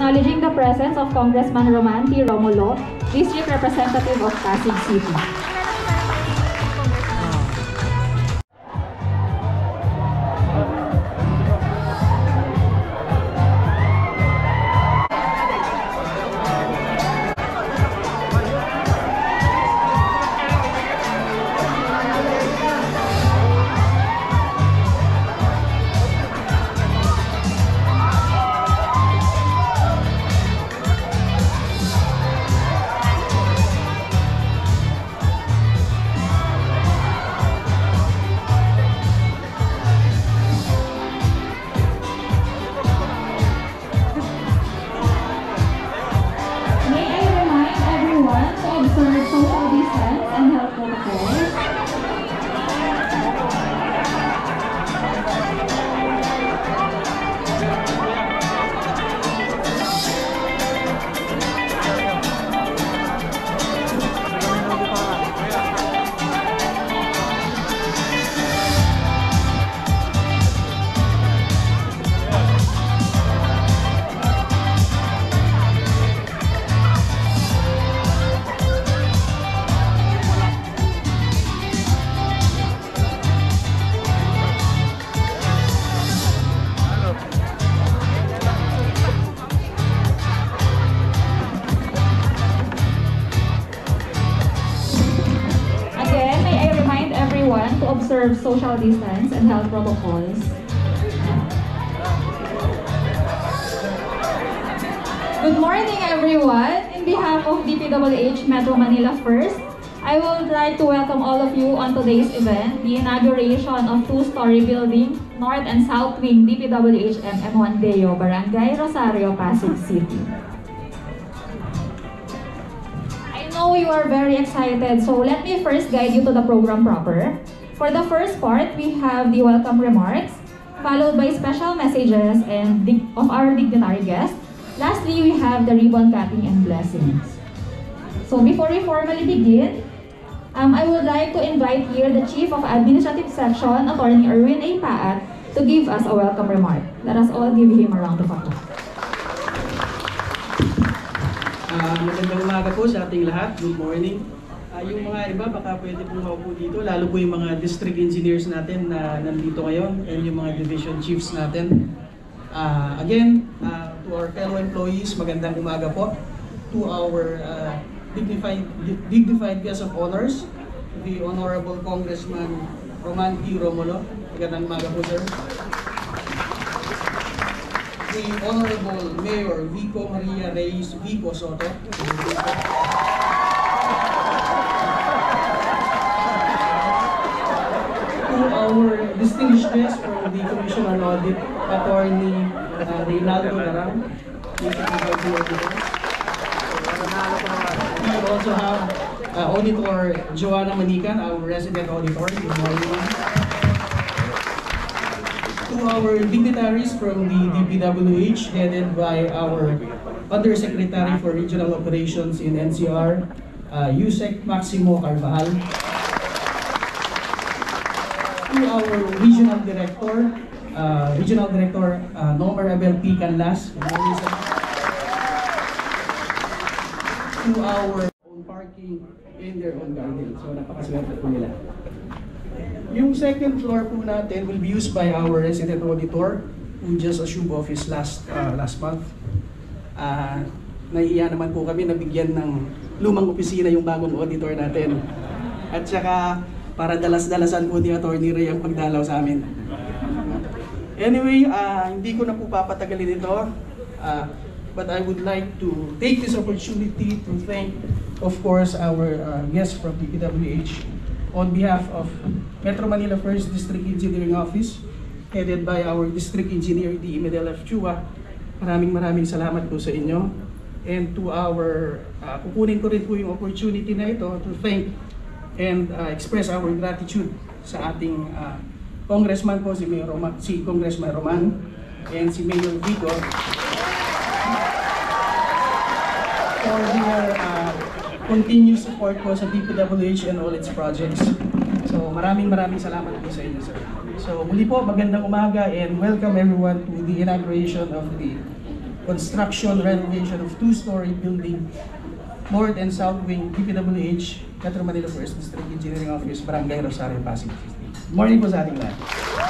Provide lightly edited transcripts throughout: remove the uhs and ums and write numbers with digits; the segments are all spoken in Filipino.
acknowledging the presence of Congressman Roman T. Romulo, District Representative of Pasig City. To observe social distance and health protocols. Good morning, everyone. In behalf of DPWH Metro Manila First, I would like to welcome all of you on today's event, the inauguration of two-story building, North and South Wing DPWH MM1 Deo, Barangay Rosario, Pasig City. I know you are very excited, so let me first guide you to the program proper. For the first part, we have the welcome remarks, followed by special messages of our dignitary guests. Lastly, we have the ribbon cutting and blessings. So before we formally begin, I would like to invite here the Chief of Administrative Section, Attorney Erwin A. Paat, to give us a welcome remark. Let us all give him a round of applause. Magandang umaga po sa ating lahat. Good morning. Yung mga iba baka pwede po maupo dito, lalo po yung mga district engineers natin na nandito ngayon and yung mga division chiefs natin. Again, to our fellow employees, magandang umaga po. To our dignified guest of honors, the Honorable Congressman Roman T. Romulo. Magandang umaga po, sir. The Honorable Mayor Vico Maria Reyes Vico Soto. Our distinguished guest from the Commission on Audit, Attorney Reynaldo Garang. We also have Auditor Joanna Manican, our resident auditor. Good morning. To our dignitaries from the DPWH, headed by our Undersecretary for Regional Operations in NCR, Yusek Maximo Carvajal. To our Regional Director, Nomer Abel P. Canlas. To our own parking in their own garden. So napakaswerte po nila. Yung second floor po natin will be used by our resident auditor who just assumed office last month. Naiiya naman po kami nabigyan ng lumang opisina yung bagong auditor natin. At saka para dalas-dalasan po ni Attorney Ray ang pagdalaw sa amin. Anyway, hindi ko na po papatagalin ito. But I would like to take this opportunity to thank, of course, our guests from DPWH on behalf of Metro Manila First District Engineering Office, headed by our District Engineer, D. Medel F. Chua. Maraming salamat po sa inyo. And to our, kukunin ko rin po yung opportunity na ito to thank and express our gratitude sa ating congressman po, si Congressman Roman and si Mayor Vico for their continuous support po sa DPWH and all its projects. So maraming salamat po sa inyo, sir. So muli po, magandang umaga and welcome everyone to the inauguration of the construction, renovation of 2-story building, North and South Wing, DPWH, Metro Manila First District Engineering Office, Barangay Rosario, Pasig City. Morning po sa ating lahat.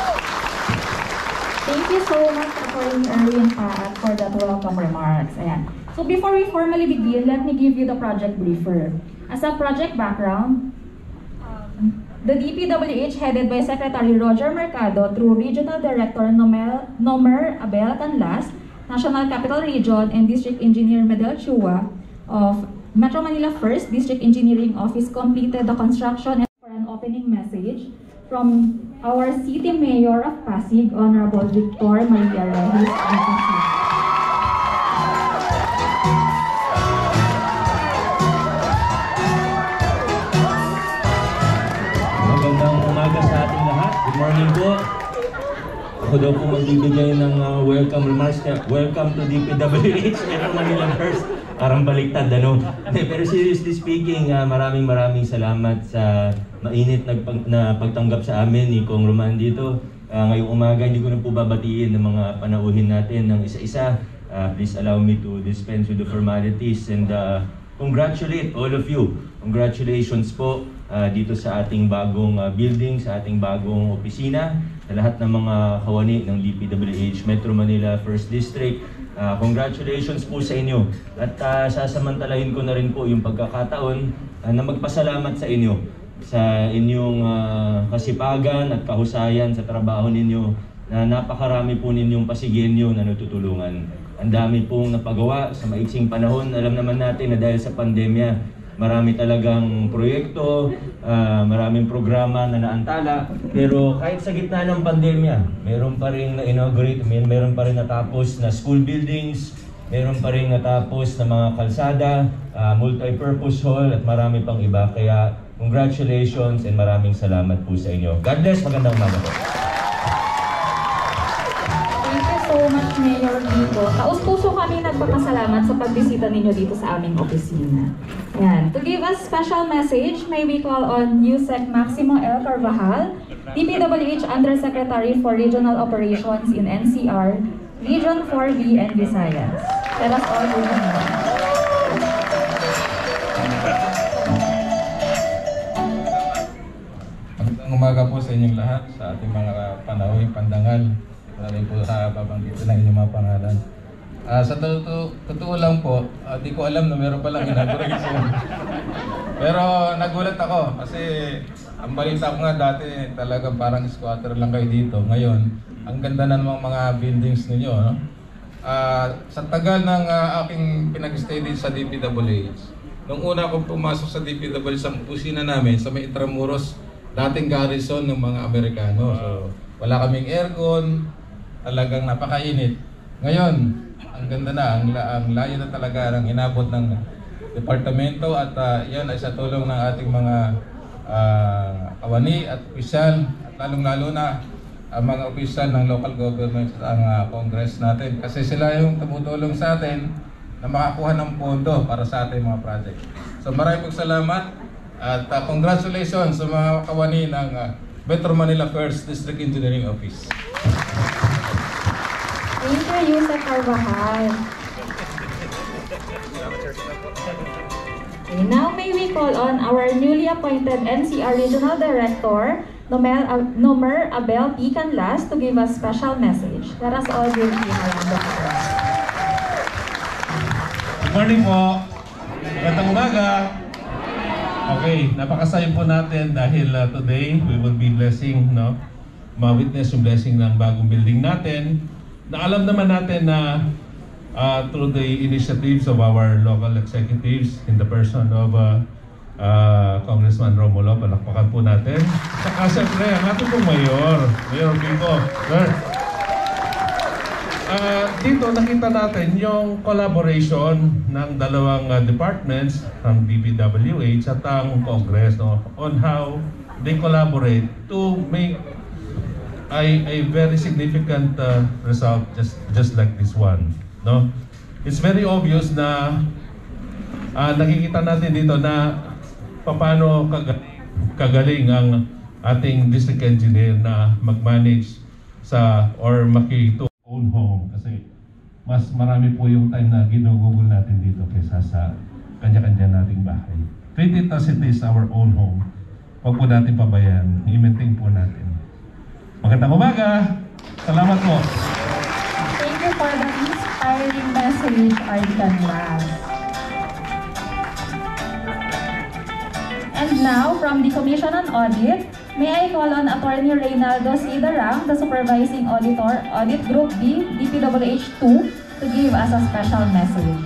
Thank you so much, Attorney Erwin Paat, for that welcome remarks. Ayan. So before we formally begin, let me give you the project briefer. As a project background, the DPWH headed by Secretary Roger Mercado through Regional Director Nomer Abel Canlas, National Capital Region, and District Engineer Medel Chua of Metro Manila First District Engineering Office completed the construction and for an opening message from our City Mayor of Pasig, Honorable Victor Maria Reyes. Magandang umaga sa ating lahat. Good morning po. Ako daw po magbibigay ng welcome remarks. Welcome to DPWH, Metro Manila First. Parang baliktad, ano? Pero seriously speaking, maraming salamat sa mainit na pagtanggap sa amin ni Kong Roman dito. Ngayong umaga, hindi ko na po babatiin ng mga panauhin natin ng isa-isa. Please allow me to dispense with the formalities and congratulate all of you. Congratulations po dito sa ating bagong building, sa ating bagong opisina, sa lahat ng mga kawani ng DPWH Metro Manila First District. Congratulations po sa inyo. At sasamantalahin ko na rin po yung pagkakataon na magpasalamat sa inyo sa inyong kasipagan at kahusayan sa trabaho ninyo, na napakarami po ninyong Pasigenyo na natutulungan. Ang dami pong napagawa sa maiksing panahon. Alam naman natin na dahil sa pandemya, marami talagang proyekto, maraming programa na naantala. Pero kahit sa gitna ng pandemya, meron pa rin na-inaugurate, meron pa rin natapos na school buildings, meron pa rin natapos na mga kalsada, multi-purpose hall at marami pang iba. Kaya congratulations and maraming salamat po sa inyo. God bless, magandang umaga po. So much, Mayor Vico. Taos-puso kami nagpapasalamat sa pagbisita ninyo dito sa aming opisina. Ayan. To give us special message, may we call on Yusek Maximo L. Carvajal, DPWH Undersecretary for Regional Operations in NCR, Region 4B and Visayas. Let us all do the Magandang umaga po sa inyong lahat, sa ating mga panahon, pandangal. Lalo po sa babanggitin ng inyong mga pangalan. Sa totoo lang po, di ko alam na meron palang inauguration. Pero nagulat ako kasi ang balita ko nga dati talaga parang squatter lang kayo dito. Ngayon, ang ganda na namang mga buildings ninyo. No? Sa tagal ng aking pinag-stay din sa DPWH, nung una akong pumasok sa DPWH sa opisina namin sa may Intramuros, dating garrison ng mga Amerikano. So, wala kaming aircon, talagang napakainit. Ngayon, ang ganda na, ang layo na talaga ng inabot ng departamento at yan ay sa tulong ng ating mga kawani at opisyal at lalong-lalo na ang mga opisyal ng local government at ang Congress natin. Kasi sila yung tumutulong sa atin na makakuha ng pondo para sa ating mga project. So maraming salamat at congratulations sa mga kawani ng Metro Manila First District Engineering Office. Thank you, Yusek Carvajal. Okay, now may we call on our newly appointed NCR Regional Director, Nomer Abel P. Canlas, to give us special message. Let us all give him a round of applause. Good morning po. Magandang umaga. Okay, napakasaya po natin dahil today we will be blessing, ma-witness yung blessing ng bagong building natin. Na alam naman natin na through the initiatives of our local executives in the person of Congressman Romulo, palakpakan po natin. Saka siyempre, ang ating pong Mayor Vico. Sir, dito nakita natin yung collaboration ng dalawang departments, ng DPWH at ang Congress, on how they collaborate to make a very significant result just like this one, no? It's very obvious na nakikita natin dito na paano kagaling ang ating district engineer na mag-manage sa or makito own home kasi mas marami po yung time na ginugugol natin dito kaysa sa kanya-kanya nating bahay. Treat it as it is our own home. Huwag po natin pabayaan, i-maintain po natin. Magandang umaga! Salamat po! Thank you for the inspiring message, Arcan Lam. And now, from the Commission on Audit, may I call on Attorney Reynaldo C. Darang, the Supervising Auditor, Audit Group B, DPWH 2, to give us a special message.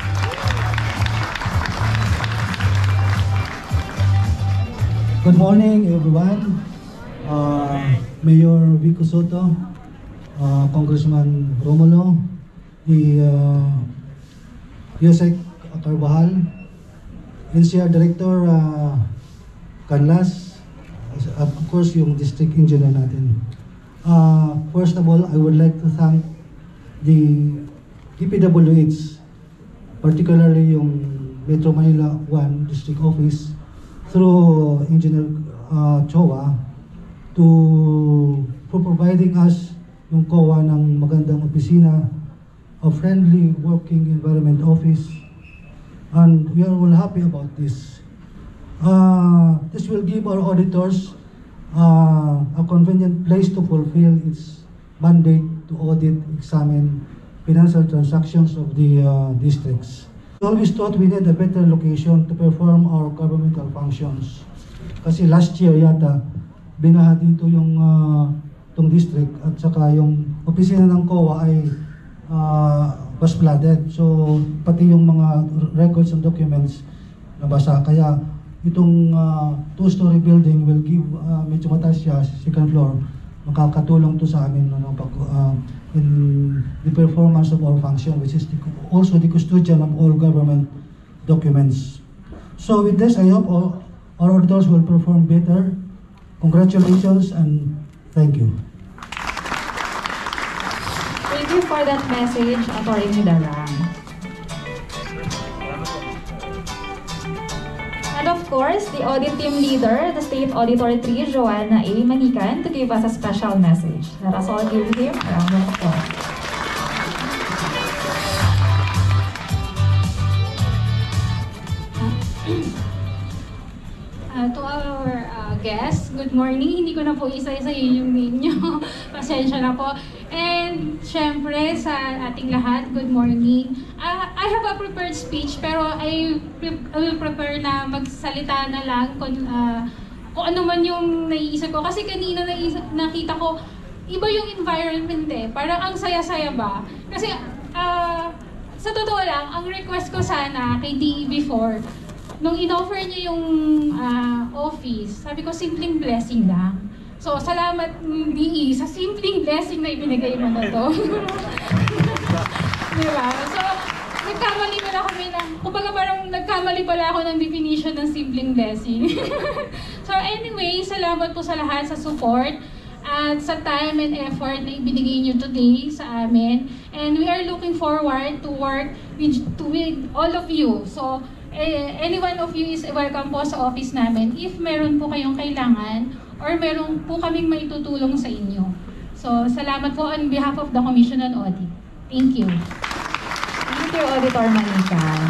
Good morning, everyone. Mayor Vico Soto, Congressman Romulo, the Yusek Carbajal, NCR Director Canlas, of course yung District Engineer natin. First of all, I would like to thank the DPWH, particularly yung Metro Manila 1 District Office, through Engineer Chowa, for providing us yung COA ng magandang opisina, a friendly working environment office, and we are all happy about this. This will give our auditors a convenient place to fulfill its mandate to audit, examine financial transactions of the districts. We always thought we need a better location to perform our governmental functions. Kasi last year yata, binaha dito yung tong district at saka yung opisina ng COA ay was flooded. So pati yung mga records and documents nabasa. Kaya itong two-story building will give medyo mataas siya, second floor, makakatulong to sa amin in the performance of our function, which is also the custodian of all government documents. So with this, I hope our auditors will perform better. Congratulations and thank you. Thank you for that message, Attorney Darang. And of course, the audit team leader, the State Auditor 3, Joanna A. Manican, to give us a special message. Let us all give him a round of applause. To our guests, good morning. Hindi ko na po isa-isayin yung name nyo. Pasensya na po. And syempre sa ating lahat, good morning. I have a prepared speech pero I will prepare na magsalita na lang kung ano man yung naiisip ko. Kasi kanina nakita ko, iba yung environment eh. Parang ang saya-saya ba? Kasi sa totoo lang, ang request ko sana kay DE before, nung in-offer niyo yung office, sabi ko, simpleng blessing lang. So, salamat DE sa simpleng blessing na ibinigay mo na to. Diba? So, nagkamali pala kami kumbaga parang nagkamali pala ako ng definition ng simpleng blessing. So, anyway, salamat po sa lahat sa support at sa time and effort na ibinigay niyo today sa amin. And we are looking forward to work with all of you. So, any one of you is welcome po sa office namin if meron po kayong kailangan or meron po kaming maitutulong sa inyo. So, salamat po on behalf of the Commission on Audit. Thank you. Thank you, Auditor Manican.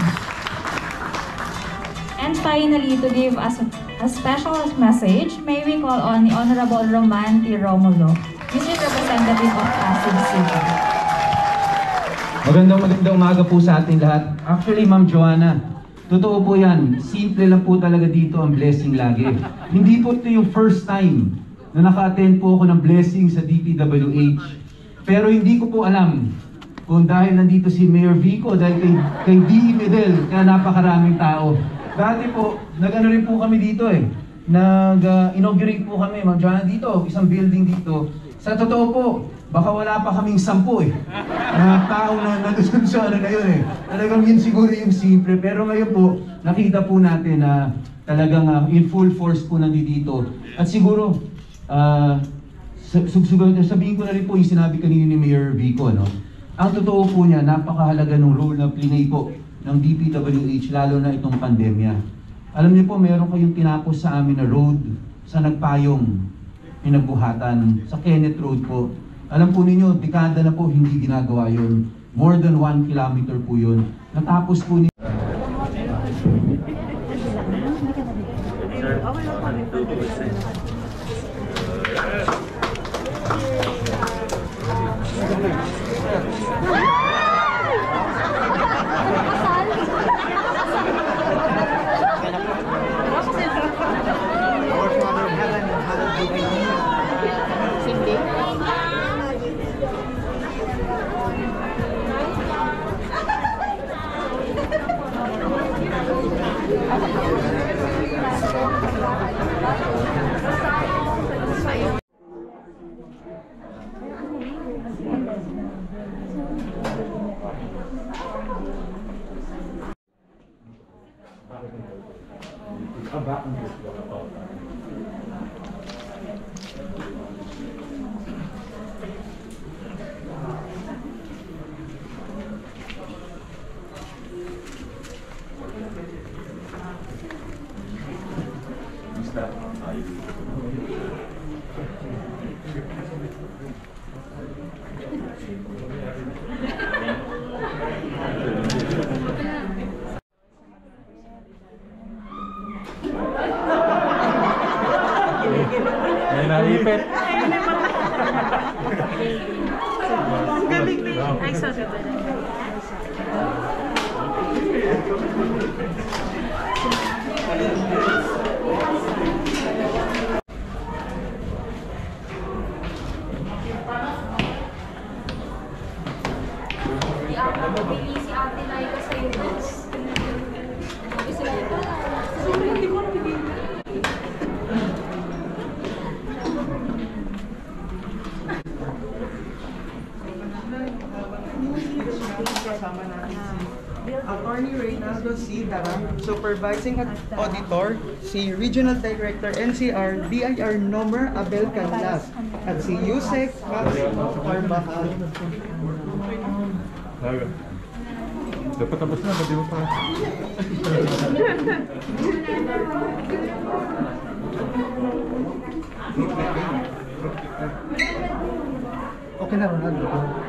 And finally, to give us a special message, may we call on the Honorable Roman T. Romulo, District Representative of Pasig City. Magandang umaga po sa ating lahat. Actually, Ma'am Joanna, totoo po yan. Simple lang po talaga dito ang blessing lagi. Hindi po ito yung first time na naka-attend po ako ng blessing sa DPWH. Pero hindi ko po alam kung dahil nandito si Mayor Vico, dahil kay DE Medel, kaya napakaraming tao. Dati po, nag-ano rin po kami dito eh. Nag-inaugurate po kami, Ma'am Joanna, dito, isang building dito. Sa totoo po, baka wala pa kaming 10 eh. Na tao na nandun sa ano na yun eh. Talagang yun siguro yung simple. Pero ngayon po, nakita po natin na talagang in full force po nandito. At siguro, sabihin ko na rin po yung sinabi kanina ni Mayor Vico, no? Ang totoo po niya, napakahalaga ng role na plinay po ng DPWH, lalo na itong pandemya. Alam niyo po, meron kayong tinapos sa amin na road sa Nagpayong, pinagbuhatan, sa Kenneth Road po. Alam po ninyo, dekada na po hindi ginagawa yun. More than 1 kilometer po yun. Natapos po ni May nalipit. Ay, sorry. Bili si Ate Laika sa US. Kasi Laika, hindi ko nabibili. Kasama natin si Attorney Reynaldo C. Darang, Supervising Auditor, si Regional Director NCR, DIR Nomer Abel Canlas, at si Yusek Carbajal. Dapat tapos na, di ba pa? Okay na, Ronaldo.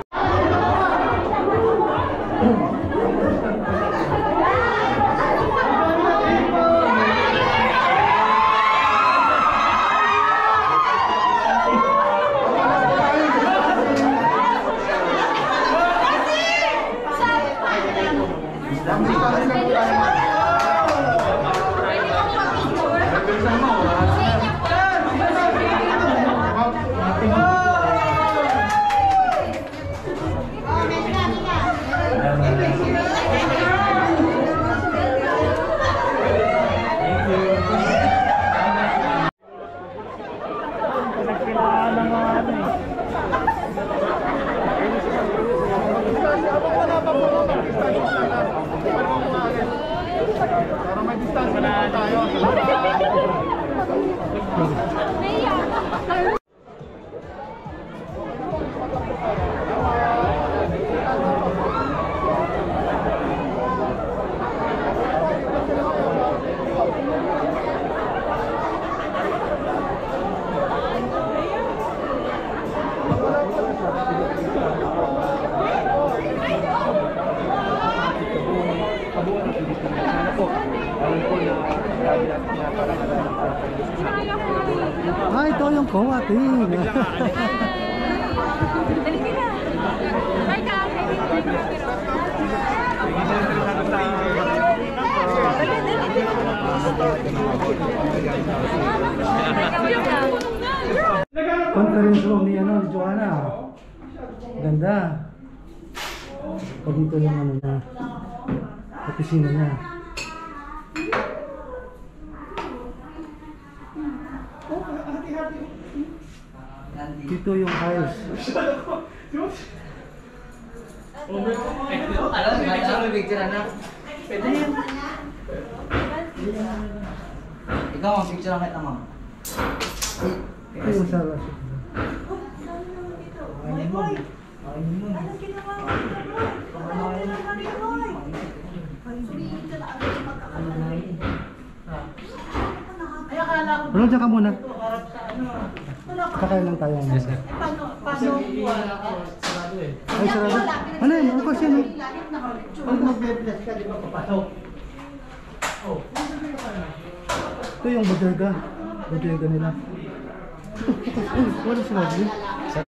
Ah, ito yung COA team. Dali ka na. Ay, Conference room ni ano, ni Joanna. Ganda. Pag dito yung ano na, opisina niya. Dito yung files. Ikaw ang picture ang kita mo. Ito yung sala. Pero dyan ka muna. Kakain lang tayo. Paano Ay, sarado. Ano yun? Ano kasi yun? Pag mag-bless ka, di ba papasok? Ito yung bodega. Bodega nila. Uy, wala si Rodney.